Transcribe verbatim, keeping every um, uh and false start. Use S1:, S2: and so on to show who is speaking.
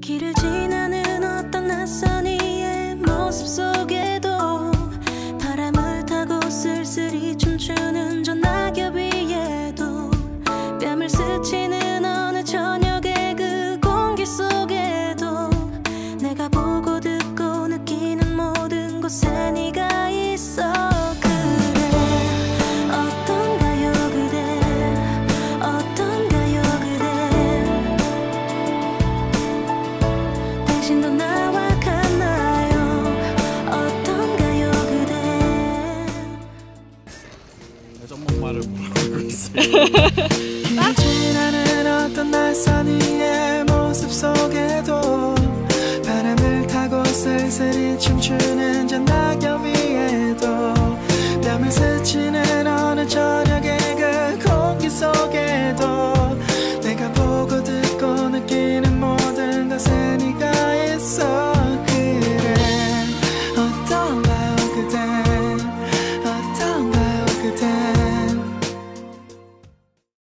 S1: 길을 지나는 어떤 낯선 이의 모습 속에도 바람을 타고 쓸쓸히 춤추는 저 낙엽 위에도 뺨을 스치는 어느 저녁의 그 공기 속에도 내가 보고 듣고 느끼는 모든 곳에 네가 있어.
S2: 길을 지나는 어떤 낯선 이의 모습 속에도 바람을 타고 쓸쓸히 춤추는 저 낙엽 위에도 뺨을 스치는 어느 저녁의 그 공기 속에도 내가 보고 듣고 느끼는 모든 것에 네가 있어. 그래 어떤가요 그댄 어떤가요 그댄